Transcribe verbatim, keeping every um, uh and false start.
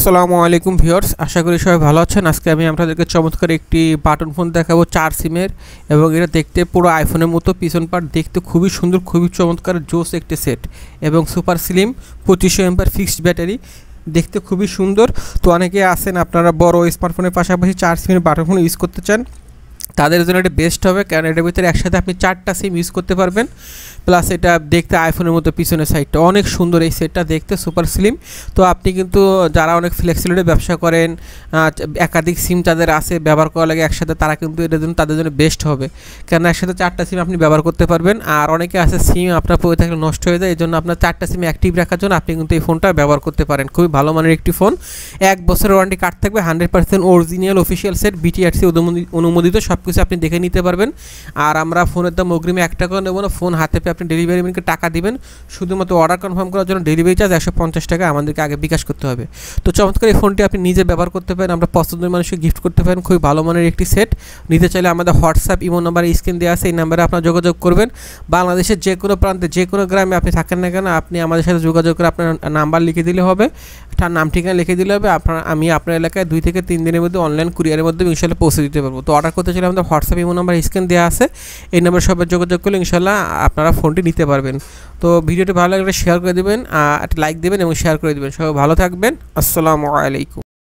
আসসালামু আলাইকুম ভিউয়ার্স, আশা করি সবাই ভালো আছেন। আজকে আমি আপনাদেরকে চমৎকার একটি বাটন ফোন দেখাবো চার সিমের, এবং এটা দেখতে পুরো আইফোনের মতো। পিছন পার্ট দেখতে খুবই সুন্দর, খুবই চমৎকার জোস একটি সেট, এবং সুপার স্লিম পঁচিশশো এমপার ফিক্সড ব্যাটারি, দেখতে খুবই সুন্দর। তো অনেকে আছেন আপনারা বড় স্মার্টফোনের পাশাপাশি চার সিমের বাটন ফোন ইউজ করতে চান, তাদের জন্য এটা বেস্ট হবে, কারণ এটার ভিতরে একসাথে আপনি চারটা সিম ইউজ করতে পারবেন। প্লাস এটা দেখতে আইফোনের মতো পিছনের সাইডটা অনেক সুন্দর, এই সেটটা দেখতে সুপার স্লিম। তো আপনি কিন্তু যারা অনেক ফ্লেক্সিবিলিটি ব্যবসা করেন, একাধিক সিম যাদের আছে ব্যবহার করা লাগে একসাথে, তারা কিন্তু এটার জন্য তাদের জন্য বেস্ট হবে, কারণ একসাথে চারটা সিম আপনি ব্যবহার করতে পারবেন। আর অনেকে আছে সিম আপনার পড়ে থাকলে নষ্ট হয়ে যায়, এই জন্য আপনার চারটা সিম অ্যাক্টিভ রাখার জন্য আপনি কিন্তু এই ফোনটা ব্যবহার করতে পারেন। খুবই ভালো মানের একটি ফোন, এক বছরের ওয়ারেন্টি কার্ড থাকবে, hundred percent original official set, BTRC অনুমোদিত, সব কিছু আপনি দেখে নিতে পারবেন। আর আমরা ফোনের দাম অগ্রিমে এক টাকা নেবো না, ফোন হাতে পেয়ে আপনি ডেলিভারি ম্যানকে টাকা দিবেন। শুধুমাত্র অর্ডার কনফার্ম করার জন্য ডেলিভারি চার্জ একশো পঞ্চাশ টাকা আমাদেরকে আগে বিকাশ করতে হবে। তো চমৎকার এই ফোনটি আপনি নিজে ব্যবহার করতে পারেন, আমরা পছন্দের মানুষকে গিফট করতে পারেন। খুবই ভালো মানের একটি সেট। নিতে চাইলে আমাদের হোয়াটসঅ্যাপ ইমো নাম্বারে স্ক্রিন দেওয়া আছে, এই নাম্বারে আপনার যোগাযোগ করবেন। বাংলাদেশের যে কোনো প্রান্তে যে কোনো গ্রামে আপনি থাকেন না কেন, আপনি আমাদের সাথে যোগাযোগ করে আপনার নাম্বার লিখে দিলে হবে, তার নাম ঠিকানা লিখে দিলে হবে। আপনার আমি আপনার এলাকায় দুই থেকে তিন দিনের মধ্যে অনলাইন কুরিয়ারের মধ্যে ইনশাল্লাহ পৌঁছে দিতে পারবো। তো অর্ডার করতে চাইলে আমাদের হোয়াটসঅ্যাপ ইমো নাম্বার স্ক্রিন দেওয়া আছে, এই নাম্বার সবাই যোগাযোগ করলে ইনশাল্লাহ আপনারা ফোনটি নিতে পারবেন। তো ভিডিওটি ভালো লাগলে শেয়ার করে দেবেন, একটা লাইক দেবেন এবং শেয়ার করে দেবেন। সবাই ভালো থাকবেন। আসসালামু আলাইকুম।